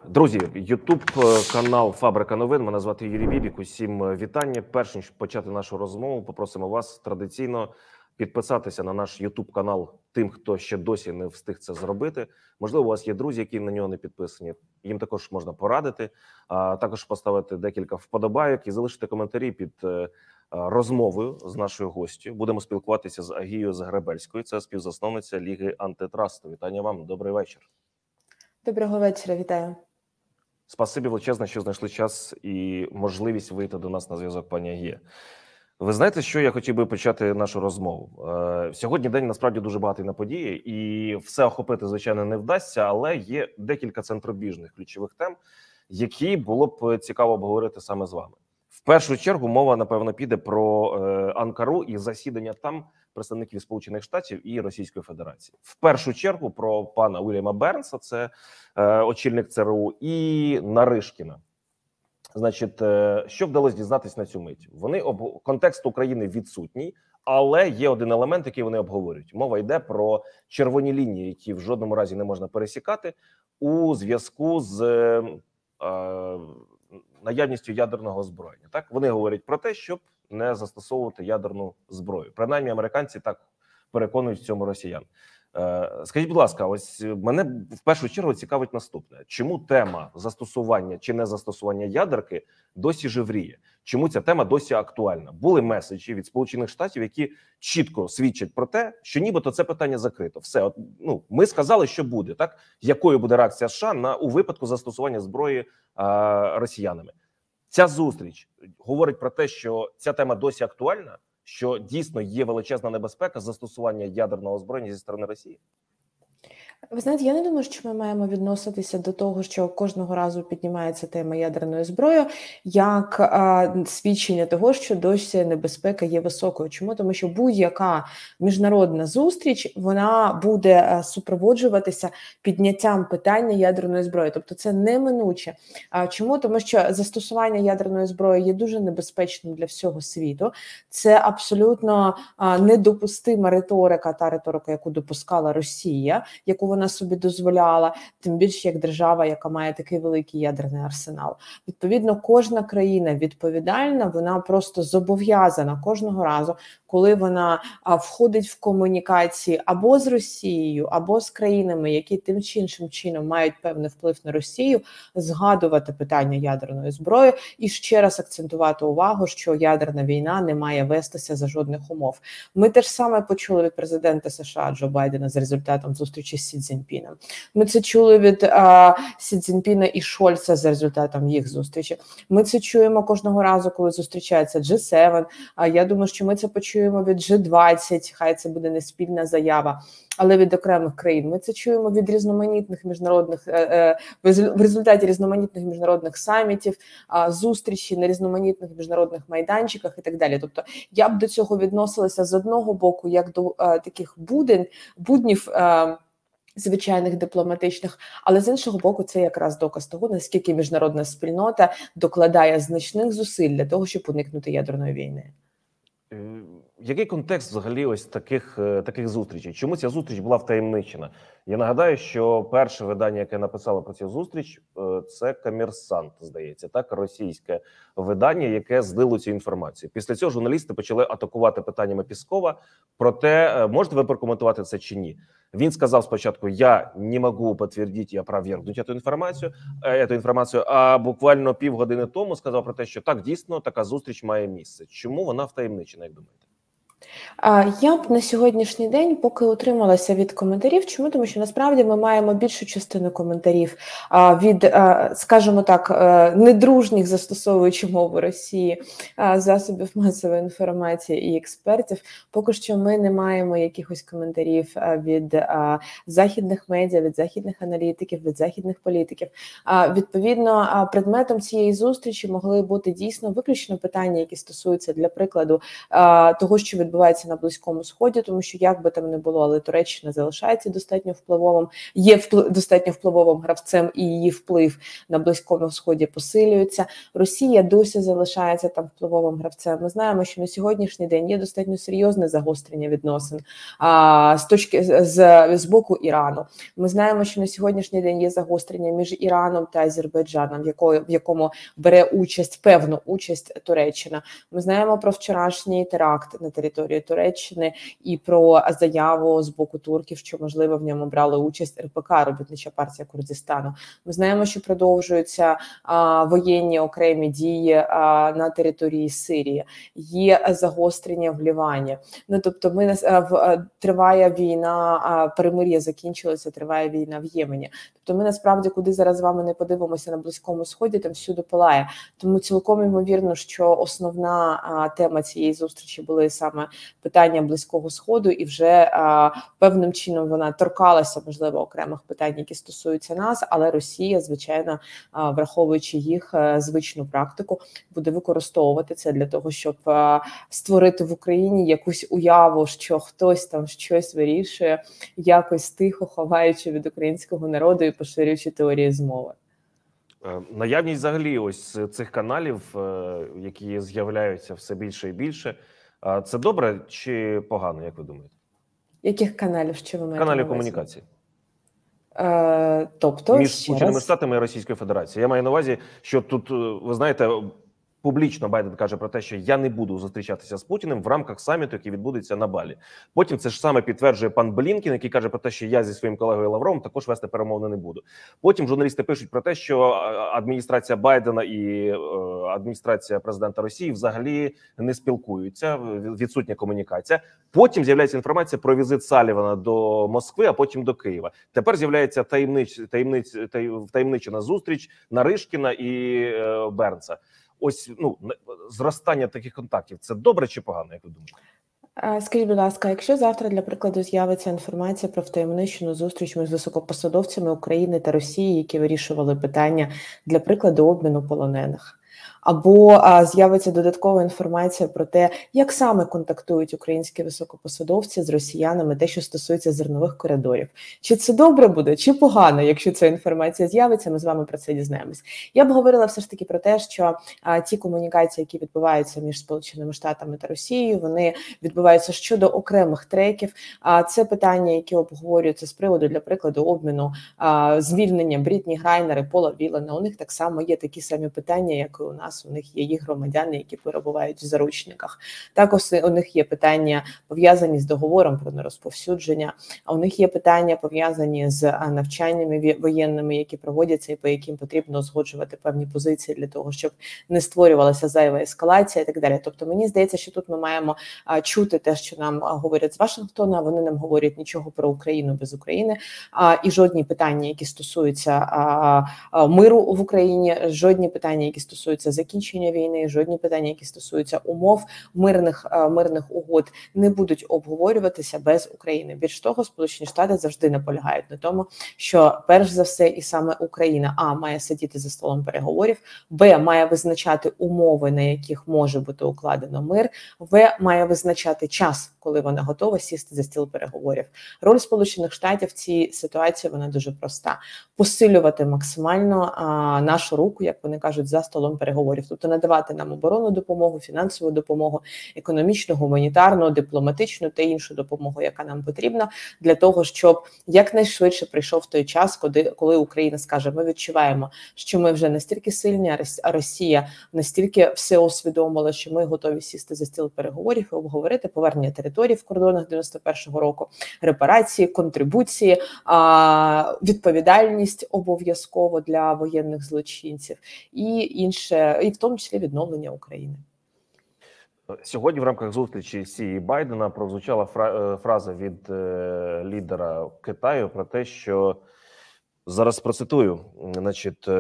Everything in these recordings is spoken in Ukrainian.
Друзі, Ютуб канал Фабрика новин. Мене звати Юрій Бібік. Усім вітання. Перш ніж почати нашу розмову, попросимо вас традиційно підписатися на наш Ютуб канал тим, хто ще досі не встиг це зробити. Можливо, у вас є друзі, які на нього не підписані. Їм також можна порадити, а також поставити декілька вподобайок і залишити коментарі під розмовою з нашою гостю. Будемо спілкуватися з Агією Загребельською. Це співзасновниця Ліги антитрасту. Вітання вам. Добрий вечір. Доброго вечора, вітаю. Спасибі величезне, що знайшли час і можливість вийти до нас на зв'язок, пані Агія. Ви знаєте, що я хотів би почати нашу розмову? Сьогодні день насправді дуже багатий на події, і все охопити, звичайно, не вдасться, але є декілька центробіжних ключових тем, які було б цікаво обговорити саме з вами. В першу чергу мова, напевно, піде про Анкару і засідання там представників Сполучених Штатів і Російської Федерації. В першу чергу про пана Уільяма Бернса, це очільник ЦРУ, і Наришкіна. Значить, що вдалося дізнатись на цю мить? Контекст України відсутній, але є один елемент, який вони обговорюють. Мова йде про червоні лінії, які в жодному разі не можна пересікати у зв'язку з наявністю ядерного озброєння. Так, вони говорять про те, щоб не застосовувати ядерну зброю. Принаймні, американці так переконують в цьому росіян. Скажіть, будь ласка, ось мене в першу чергу цікавить наступне. Чому тема застосування чи не застосування ядерки досі жевріє? Чому ця тема досі актуальна? Були меседжі від Сполучених Штатів, які чітко свідчать про те, що нібито це питання закрито. Все, ми сказали, що буде, так? Якою буде реакція США у випадку застосування зброї росіянами? Ця зустріч говорить про те, що ця тема досі актуальна, що дійсно є величезна небезпека застосування ядерного озброєння зі сторони Росії? Ви знаєте, я не думаю, що ми маємо відноситися до того, що кожного разу піднімається тема ядерної зброї, як свідчення того, що досі небезпека є високою. Чому? Тому що будь-яка міжнародна зустріч, вона буде супроводжуватися підняттям питання ядерної зброї. Тобто це неминуче. Чому? Тому що застосування ядерної зброї є дуже небезпечним для всього світу. Це абсолютно недопустима риторика, та риторика, яку допускала Росія, яку вона собі дозволяла, тим більше як держава, яка має такий великий ядерний арсенал. Відповідно, кожна країна відповідальна, вона просто зобов'язана кожного разу, коли вона входить в комунікації або з Росією, або з країнами, які тим чи іншим чином мають певний вплив на Росію, згадувати питання ядерної зброї і ще раз акцентувати увагу, що ядерна війна не має вестися за жодних умов. Ми теж саме почули від президента США Джо Байдена з результатом зустрічі з Сі Цзіньпіном. Ми це чули від Сі Цзіньпіна і Шольца з результатом їх зустрічі. Ми це чуємо кожного разу, коли зустрічається G7. Я думаю, що ми це почуємо від G20, хай це буде не спільна заява, але від окремих країн. Ми це чуємо від різноманітних міжнародних, в результаті різноманітних міжнародних самітів, зустрічі на різноманітних міжнародних майданчиках і так далі. Тобто я б до цього відносилася з одного боку, як до таких буднів, звичайних дипломатичних, але з іншого боку це якраз доказ того, наскільки міжнародна спільнота докладає значних зусиль для того, щоб уникнути ядерної війни. Який контекст взагалі ось таких зустрічей? Чому ця зустріч була втаємничена? Я нагадаю, що перше видання, яке написало про цю зустріч, це «Коммерсант», здається, так, російське видання, яке злило цю інформацію. Після цього журналісти почали атакувати питаннями Піскова. Проте, можете ви прокоментувати це чи ні? Він сказав спочатку: я не можу підтвердити і опровергнути цю інформацію, а буквально півгодини тому сказав про те, що так, дійсно, така зустріч має місце. Чому вона втаємничена, як думаєте? Я б на сьогоднішній день поки утрималася від коментарів. Чому? Тому що насправді ми маємо більшу частину коментарів від, скажімо так, недружніх, застосовуючи мову Росії, засобів масової інформації і експертів. Поки що ми не маємо якихось коментарів від західних медіа, від західних аналітиків, від західних політиків. Відповідно, предметом цієї зустрічі могли бути дійсно виключно питання, які стосуються, для прикладу, того, що відбувається на Близькому Сході, тому що як би там не було, але Туреччина залишається достатньо впливовим, є достатньо впливовим гравцем, і її вплив на Близькому Сході посилюється. Росія досі залишається там впливовим гравцем. Ми знаємо, що на сьогоднішній день є достатньо серйозне загострення відносин з боку Ірану. Ми знаємо, що на сьогоднішній день є загострення між Іраном та Азербайджаном, в якому бере певну участь Туреччина. Ми знаємо про вчорашній теракт на території Туреччини і про заяву з боку турків, що, можливо, в ньому брали участь РПК, Робітнича партія Курдистану. Ми знаємо, що продовжуються воєнні окремі дії на території Сирії. Є загострення в Лівані. Ну, тобто, триває війна, перемир'я закінчилося, триває війна в Ємені. Тобто ми насправді, куди зараз з вами не подивимося на Близькому Сході, там всюди палає. Тому цілком ймовірно, що основна тема цієї зустрічі були саме питання Близького Сходу, і вже певним чином вона торкалася, можливо, окремих питань, які стосуються нас, але Росія, звичайно, враховуючи їх звичну практику, буде використовувати це для того, щоб створити в Україні якусь уяву, що хтось там щось вирішує, якось тихо ховаючи від українського народу і поширюючи теорії змови. Наявність взагалі ось цих каналів, які з'являються все більше і більше, це добре чи погано, як ви думаєте? Яких каналів, що ви маєте? Каналів комунікації. Тобто, між Сполученими Штатами і Російською Федерацією. Я маю на увазі, що тут, ви знаєте, публічно Байден каже про те, що я не буду зустрічатися з Путіним в рамках саміту, який відбудеться на Балі. Потім це ж саме підтверджує пан Блінкен, який каже про те, що я зі своїм колегою Лавровим також вести перемовини не буду. Потім журналісти пишуть про те, що адміністрація Байдена і адміністрація президента Росії взагалі не спілкуються, відсутня комунікація. Потім з'являється інформація про візит Салівана до Москви, а потім до Києва. Тепер з'являється таємничена зустріч Наришкіна і Бернса. Ось, зростання таких контактів – це добре чи погано, як ви думаєте? Скажіть, будь ласка, якщо завтра, для прикладу, з'явиться інформація про втаємничену зустріч між високопосадовцями України та Росії, які вирішували питання, для прикладу, обміну полонених, або з'явиться додаткова інформація про те, як саме контактують українські високопосадовці з росіянами, те, що стосується зернових коридорів. Чи це добре буде, чи погано, якщо ця інформація з'явиться, ми з вами про це дізнаємось. Я б говорила все ж таки про те, що ті комунікації, які відбуваються між Сполученими Штатами та Росією, вони відбуваються щодо окремих треків. Це питання, які обговорюються з приводу, для прикладу, обміну, звільнення Брітні Грайнер і Пола Вілена. У них так само є такі самі питання, як і у нас. У них є їх громадяни, які перебувають в заручниках. Також у них є питання, пов'язані з договором про нерозповсюдження, а у них є питання, пов'язані з навчаннями воєнними, які проводяться і по яким потрібно узгоджувати певні позиції для того, щоб не створювалася зайва ескалація і так далі. Тобто мені здається, що тут ми маємо чути те, що нам говорять з Вашингтона, вони нам говорять нічого про Україну без України, і жодні питання, які стосуються миру в Україні, жодні питання, які стосуються закінчення війни, жодні питання, які стосуються умов мирних угод, не будуть обговорюватися без України. Більш того, Сполучені Штати завжди наполягають на тому, що перш за все і саме Україна має сидіти за столом переговорів, має визначати умови, на яких може бути укладено мир, має визначати час, коли вона готова сісти за стіл переговорів. Роль Сполучених Штатів в цій ситуації, вона дуже проста. Посилювати максимально нашу руку, як вони кажуть, за столом переговорів. Тобто надавати нам оборонну допомогу, фінансову допомогу, економічну, гуманітарну, дипломатичну та іншу допомогу, яка нам потрібна, для того, щоб якнайшвидше прийшов той час, коли Україна скаже, ми відчуваємо, що ми вже настільки сильні, а Росія настільки все усвідомила, що ми готові сісти за стіл переговорів і обговорити повернення територій в кордонах 91-го року, репарації, контрибуції, відповідальність обов'язково для воєнних злочинців і інше, і в тому числі відновлення України. Сьогодні в рамках зустрічі Сі і Байдена прозвучала фраза від лідера Китаю про те, що, зараз процитую, значить,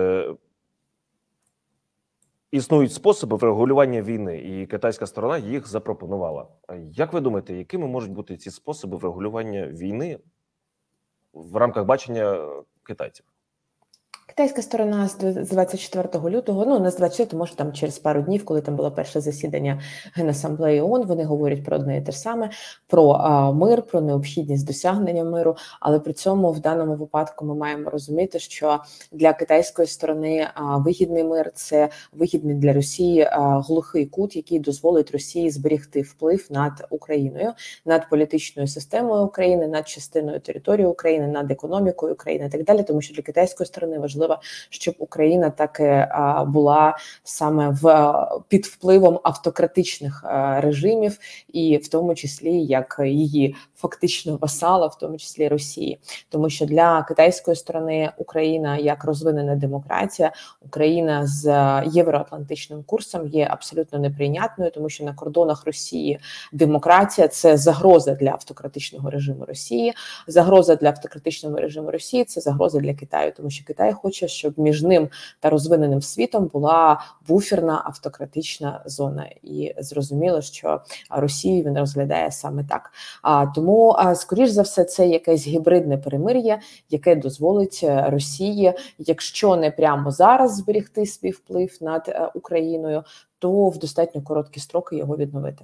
існують способи врегулювання війни, і китайська сторона їх запропонувала. Як ви думаєте, якими можуть бути ці способи врегулювання війни в рамках бачення китайців? Китайська сторона з 24 лютого, ну не з 24, може там через пару днів, коли там було перше засідання Генасамблеї ООН, вони говорять про одне і те ж саме, про мир, про необхідність досягнення миру, але при цьому в даному випадку ми маємо розуміти, що для китайської сторони вигідний мир – це вигідний для Росії глухий кут, який дозволить Росії зберегти вплив над Україною, над політичною системою України, над частиною території України, над економікою України і так далі, тому що для китайської сторони важливо, щоб Україна таки була саме під впливом автократичних режимів, і в тому числі як її фактично васала, в тому числі Росії. Тому що для китайської сторони Україна як розвинена демократія, Україна з євроатлантичним курсом є абсолютно неприйнятною, тому що на кордонах Росії демократія – це загроза для автократичного режиму Росії, загроза для автократичного режиму Росії – це загроза для Китаю, тому що Китай хоче, щоб між ним та розвиненим світом була буферна автократична зона. І зрозуміло, що Росію він розглядає саме так. Тому, скоріш за все, це якесь гібридне перемир'я, яке дозволить Росії, якщо не прямо зараз зберегти свій вплив над Україною, то в достатньо короткі строки його відновити.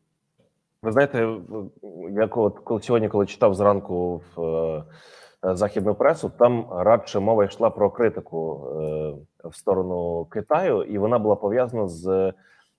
Ви знаєте, я коли читав зранку в західну пресу, там радше мова йшла про критику в сторону Китаю, і вона була пов'язана з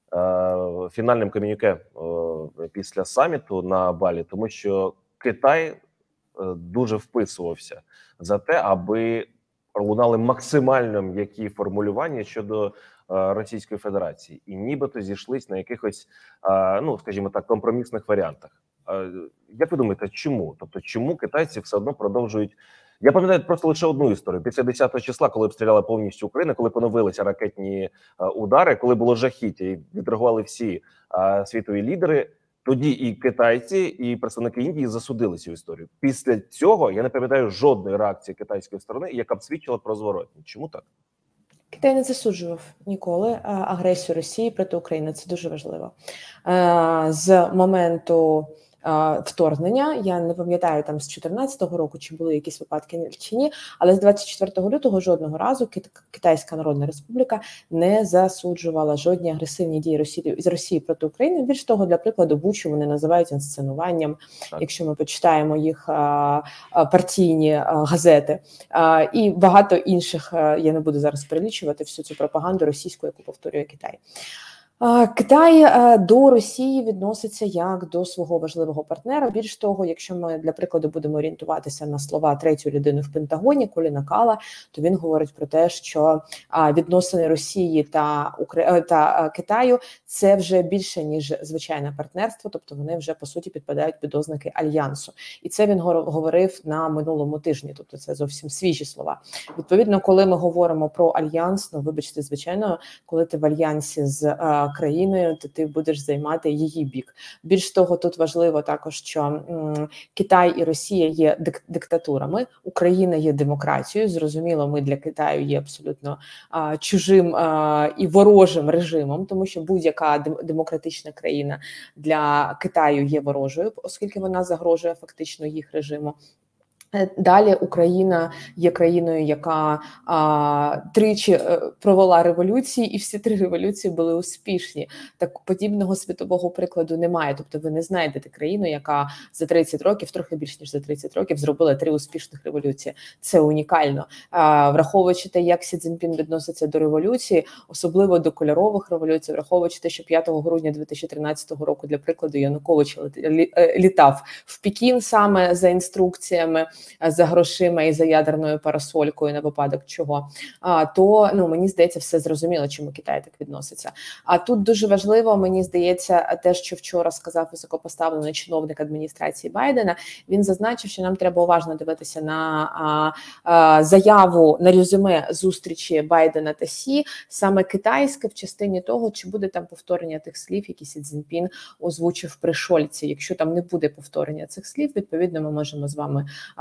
фінальним комюніке після саміту на Балі, тому що Китай дуже вписувався за те, аби лунали максимально м'які формулювання щодо Російської Федерації, і нібито зійшлись на якихось, ну скажімо так, компромісних варіантах. Як ви думаєте, чому? Тобто, чому китайці все одно продовжують? Я пам'ятаю просто лише одну історію. Після 10 числа, коли обстріляли повністю Україну, коли поновилися ракетні удари, коли було жахіття і відреагували всі світові лідери, тоді і китайці, і представники Індії засудили цю історію. Після цього я не пам'ятаю жодної реакції китайської сторони, яка б свідчила про зворотні. Чому так? Китай не засуджував ніколи агресію Росії проти України. Це дуже важливо. З моменту вторгнення, я не пам'ятаю там з 14-го року, чи були якісь випадки чи ні, але з 24 лютого жодного разу Китайська Народна Республіка не засуджувала жодні агресивні дії Росії проти України. Більш того, для прикладу, Бучу вони називають інсценуванням, якщо ми почитаємо їх партійні газети. І багато інших, я не буду зараз перелічувати всю цю пропаганду російську, яку повторює Китай. Китай до Росії відноситься як до свого важливого партнера. Більш того, якщо ми, для прикладу, будемо орієнтуватися на слова третьої людини в Пентагоні, Коліна Кала, то він говорить про те, що відносини Росії та Китаю – це вже більше, ніж звичайне партнерство, тобто вони вже, по суті, підпадають під ознаки альянсу. І це він говорив на минулому тижні, тобто це зовсім свіжі слова. Відповідно, коли ми говоримо про альянс, ну, вибачте, звичайно, коли ти в альянсі з країною, то ти будеш займати її бік. Більш того, тут важливо також, що Китай і Росія є диктатурами, Україна є демократією. Зрозуміло, ми для Китаю є абсолютно чужим і ворожим режимом, тому що будь-яка демократична країна для Китаю є ворожою, оскільки вона загрожує фактично їх режиму. Далі Україна є країною, яка тричі провела революції, і всі 3 революції були успішні. Так подібного світового прикладу немає. Тобто ви не знайдете країну, яка за 30 років, трохи більш ніж за 30 років, зробила 3 успішних революції. Це унікально. Враховуючи те, як Сі Цзіньпін відноситься до революції, особливо до кольорових революцій, враховуючи те, що 5 грудня 2013 року, для прикладу, Янукович літав в Пекін саме за інструкціями, за грошима і за ядерною парасолькою на випадок чого, то, ну, мені здається, все зрозуміло, чому Китай так відноситься. А тут дуже важливо, мені здається, те, що вчора сказав високопоставлений чиновник адміністрації Байдена. Він зазначив, що нам треба уважно дивитися на заяву, на резюме зустрічі Байдена та Сі, саме китайське в частині того, чи буде там повторення тих слів, які Сі Цзіньпін озвучив при Шольці. Якщо там не буде повторення цих слів, відповідно, ми можемо з вами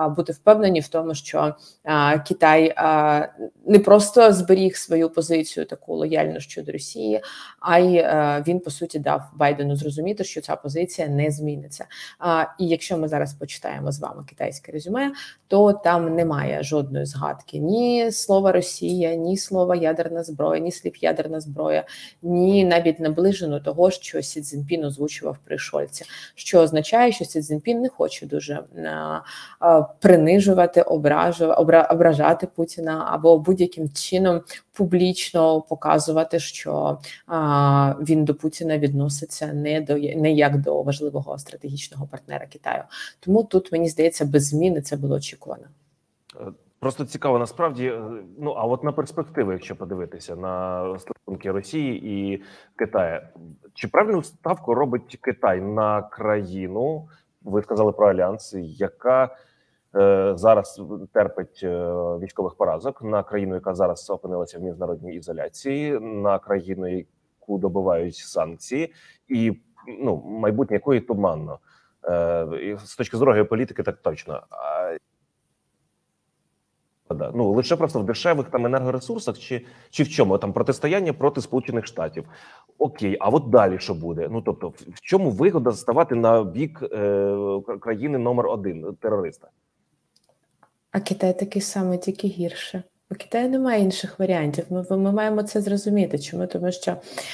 бути впевнені в тому, що Китай не просто зберіг свою позицію таку лояльну щодо Росії, а й він, по суті, дав Байдену зрозуміти, що ця позиція не зміниться. І якщо ми зараз почитаємо з вами китайське резюме, то там немає жодної згадки ні слова Росія, ні слова ядерна зброя, ні слів ядерна зброя, ні навіть наближено того, що Сі Цзіньпін озвучував при Шольці, що означає, що Сі Цзіньпін не хоче дуже принижувати, ображати Путіна або будь-яким чином публічно показувати, що він до Путіна відноситься не як до важливого стратегічного партнера Китаю. Тому тут, мені здається, без зміни це було очікувано. Просто цікаво, насправді, ну, а от на перспективи, якщо подивитися на стосунки Росії і Китаю, чи правильну ставку робить Китай на країну, ви сказали про альянс, яка зараз терпить військових поразок, на країну, яка зараз опинилася в міжнародній ізоляції, на країну, яку добивають санкції, і ну, майбутнє якої туманно. З точки зору геополітики, так точно. Ну, лише просто в дешевих там енергоресурсах чи в чому? Там протистояння проти Сполучених Штатів. Окей, а от далі що буде? Ну, тобто, в чому вигода ставати на бік країни номер 1 терориста? А Китай такий самий, тільки гірше. У Китаю немає інших варіантів. Ми маємо це зрозуміти. Чому? Тому що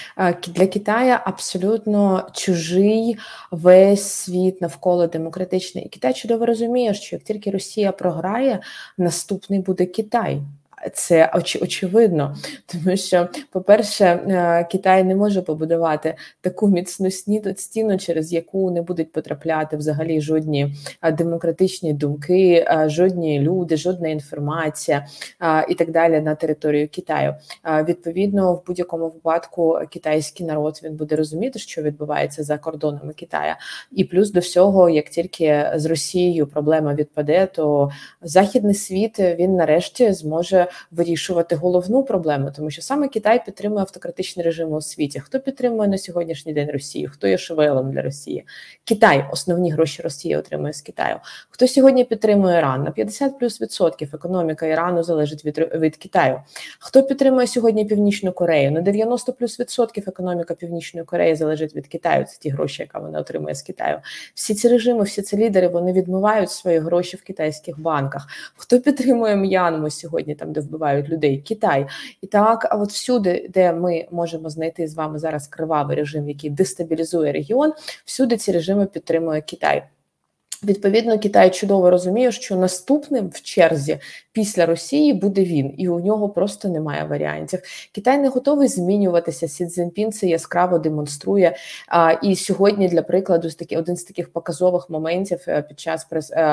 для Китаю абсолютно чужий весь світ навколо демократичний. І Китай чудово розуміє, що як тільки Росія програє, наступний буде Китай. Це очевидно, тому що, по-перше, Китай не може побудувати таку міцну стіну, через яку не будуть потрапляти взагалі жодні демократичні думки, жодні люди, жодна інформація і так далі на територію Китаю. Відповідно, в будь-якому випадку китайський народ, він буде розуміти, що відбувається за кордонами Китаю. І плюс до всього, як тільки з Росією проблема відпаде, то західний світ, він нарешті зможе вирішувати головну проблему, тому що саме Китай підтримує автократичні режими у світі. Хто підтримує на сьогоднішній день Росію? Хто є шевелом для Росії? Китай. Основні гроші Росія отримує з Китаю. Хто сьогодні підтримує Іран? На 50+ % економіка Ірану залежить від Китаю. Хто підтримує сьогодні Північну Корею? На 90+ % економіка Північної Кореї залежить від Китаю. Це ті гроші, які вона отримує з Китаю. Всі ці режими, всі ці лідери, вони відмивають свої гроші в китайських банках. Хто підтримує М'янму сьогодні, там, де вбивають людей? Китай. І так, а от всюди, де ми можемо знайти з вами зараз кривавий режим, який дестабілізує регіон, всюди ці режими підтримує Китай. Відповідно, Китай чудово розуміє, що наступним в черзі після Росії буде він, і у нього просто немає варіантів. Китай не готовий змінюватися. Сі Цзіньпін це яскраво демонструє. І сьогодні, для прикладу, один з таких показових моментів під час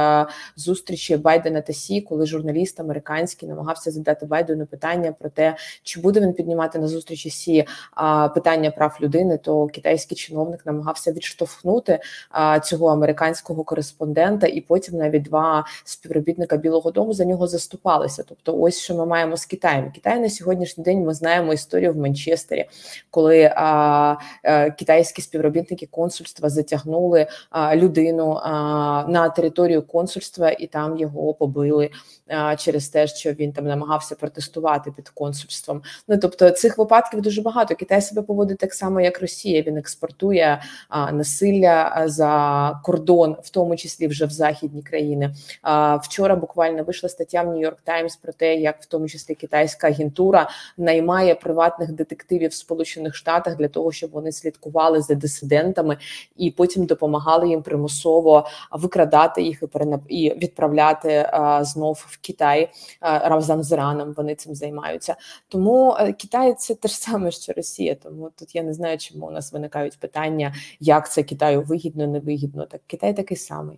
зустрічі Байдена та Сі, коли журналіст американський намагався задати Байдену питання про те, чи буде він піднімати на зустрічі Сі питання прав людини, то китайський чиновник намагався відштовхнути цього американського кореспондента, і потім навіть 2 співробітника Білого дому за нього заступалися. Тобто ось що ми маємо з Китаєм. Китай на сьогоднішній день, ми знаємо історію в Манчестері, коли китайські співробітники консульства затягнули людину на територію консульства, і там його побили через те, що він там намагався протестувати під консульством. Ну, тобто цих випадків дуже багато. Китай себе поводить так само, як Росія. Він експортує насилля за кордон, в тому числі вже в західні країни. Вчора буквально вийшла стаття в Нью-Йорк Таймс про те, як в тому числі китайська агентура наймає приватних детективів в Сполучених Штатах для того, щоб вони слідкували за дисидентами і потім допомагали їм примусово викрадати їх і відправляти знов в Китай разом з Іраном. Вони цим займаються. Тому Китай – це те ж саме, що Росія. Тому тут я не знаю, чому у нас виникають питання, як це Китаю вигідно, невигідно. Так Китай такий самий.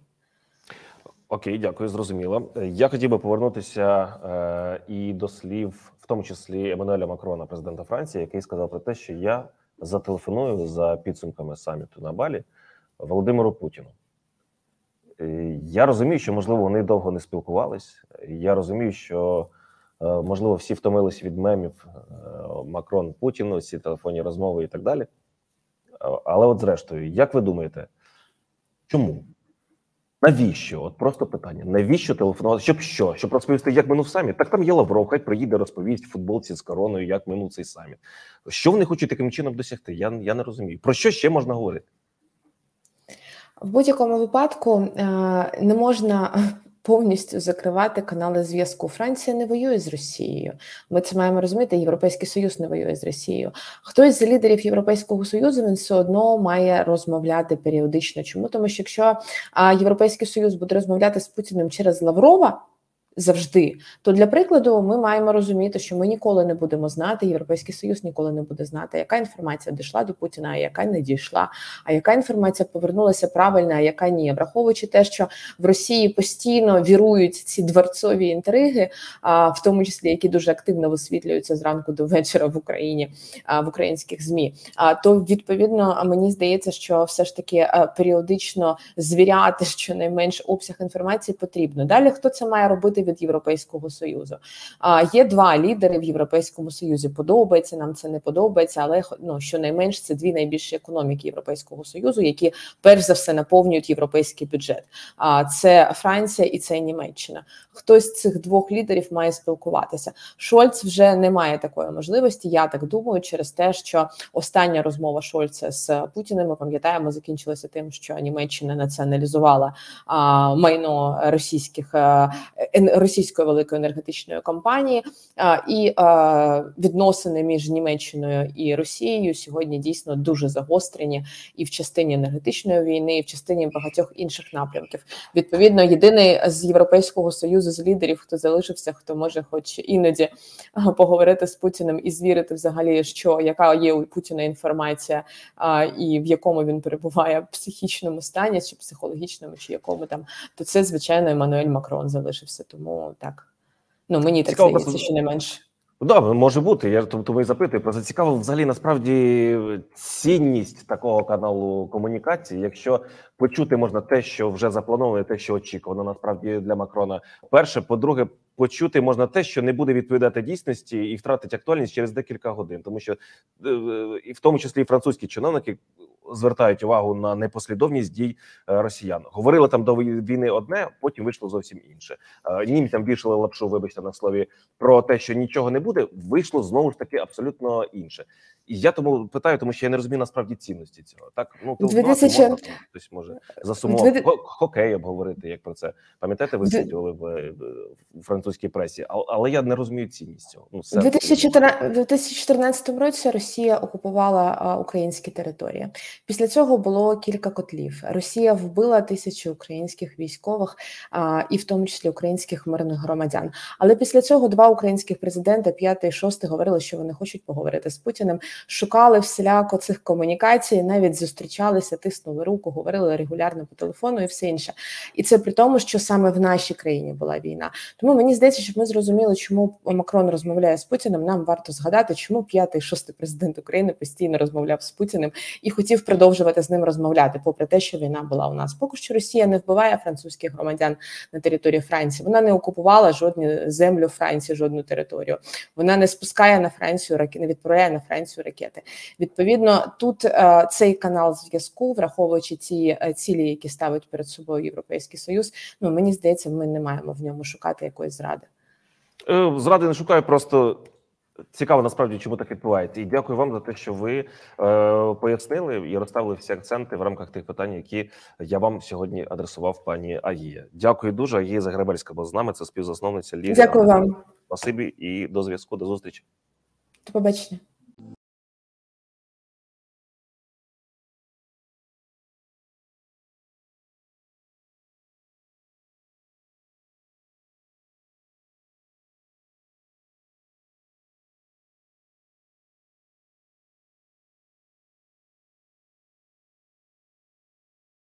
Окей, дякую, зрозуміло. Я хотів би повернутися і до слів, в тому числі Еммануеля Макрона, президента Франції, який сказав про те, що я зателефоную за підсумками саміту на Балі Володимиру Путіну. Я розумію, що, можливо, вони довго не спілкувались. Я розумію, що, можливо, всі втомились від мемів Макрон-Путіну, ці телефонні розмови і так далі. Але от зрештою, як ви думаєте, чому? Навіщо? От просто питання. Навіщо телефонувати? Щоб що? Щоб розповісти, як минув саміт? Так там є Лавров, хай приїде, розповість в футболці з короною, як минув цей саміт. Що вони хочуть таким чином досягти? Я не розумію. Про що ще можна говорити? В будь-якому випадку не можна повністю закривати канали зв'язку. Франція не воює з Росією. Ми це маємо розуміти. Європейський Союз не воює з Росією. Хтось з лідерів Європейського Союзу, він все одно має розмовляти періодично. Чому? Тому що якщо Європейський Союз буде розмовляти з Путіним через Лаврова, завжди, то для прикладу ми маємо розуміти, що ми ніколи не будемо знати, Європейський Союз ніколи не буде знати, яка інформація дійшла до Путіна, а яка не дійшла, а яка інформація повернулася правильно, а яка ні. Враховуючи те, що в Росії постійно вірують ці дворцові інтриги, в тому числі, які дуже активно висвітлюються зранку до вечора в Україні, в українських ЗМІ, то відповідно мені здається, що все ж таки періодично звіряти щонайменш обсяг інформації потрібно. Далі хто це має робити від Європейського Союзу? Є два лідери в Європейському Союзі. Подобається нам це, не подобається, але щонайменш це дві найбільші економіки Європейського Союзу, які перш за все наповнюють європейський бюджет. Це Франція і це Німеччина. Хтось з цих двох лідерів має спілкуватися. Шольц вже не має такої можливості, я так думаю, через те, що остання розмова Шольца з Путіним, ми пам'ятаємо, закінчилася тим, що Німеччина націоналізувала майно російської великої енергетичної компанії, і відносини між Німеччиною і Росією сьогодні дійсно дуже загострені і в частині енергетичної війни, і в частині багатьох інших напрямків. Відповідно, єдиний з Європейського Союзу, з лідерів, хто залишився, хто може хоч іноді поговорити з Путіним і звірити взагалі, яка є у Путіна інформація, і в якому він перебуває в психічному стані, чи психологічному, чи якому там, то це, звичайно, Еммануель Макрон залишився. Тому так, мені так здається, що не менше. Да, може бути. Я тому і запитую. Просто цікаво взагалі насправді цінність такого каналу комунікації, якщо почути можна те, що вже заплановано, те, що очікувано насправді для Макрона. Перше, по-друге, почути можна те, що не буде відповідати дійсності і втратить актуальність через декілька годин. Тому що і в тому числі і французькі чиновники звертають увагу на непослідовність дій росіян. Говорили там до війни одне, потім вийшло зовсім інше. Німцям вішали лапшу, вибачте на слові, про те, що нічого не буде, вийшло знову ж таки абсолютно інше. І я тому питаю, тому що я не розумію насправді цінності цього. Так, хтось може засумувати, хокей обговорити, як про це. Пам'ятаєте, висвітлювали в французькій пресі, але я не розумію цінність цього. У 2014 році Росія окупувала українські території. Після цього було кілька котлів. Росія вбила 1000 українських військових, і в тому числі українських мирних громадян. Але після цього два українських президента, 5-й і 6-й, говорили, що вони хочуть поговорити з Путіним, шукали всіляко цих комунікацій, навіть зустрічалися, тиснули руку, говорили регулярно по телефону і все інше. І це при тому, що саме в нашій країні була війна. Тому мені здається, щоб ми зрозуміли, чому Макрон розмовляє з Путіним, нам варто згадати, чому 5-й і 6-й президент України постійно розмовляв з Путіним і хотів продовжувати з ним розмовляти, попри те, що війна була у нас. Поки що Росія не вбиває французьких громадян на території Франції. Вона не окупувала жодну землю Франції, жодну територію. Вона не спускає на Францію ракети, не відправляє на Францію ракети. Відповідно, тут цей канал зв'язку, враховуючи ці цілі, які ставить перед собою Європейський Союз, мені здається, ми не маємо в ньому шукати якоїсь зради. Зради не шукаю, просто цікаво насправді, чому так відбувається. І дякую вам за те, що ви пояснили і розставили всі акценти в рамках тих питань, які я вам сьогодні адресував, пані Агія. Дякую дуже. Агія Загребельська була з нами, це співзасновниця Ліги. Дякую вам. Спасибі і до зв'язку, до зустрічі. До побачення.